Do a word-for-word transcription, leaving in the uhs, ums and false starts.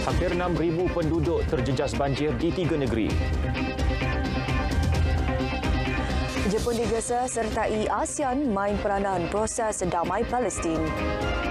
Hampir enam ribu penduduk terjejas banjir di tiga negeri. Jepun digesa sertai ASEAN main peranan proses damai Palestin.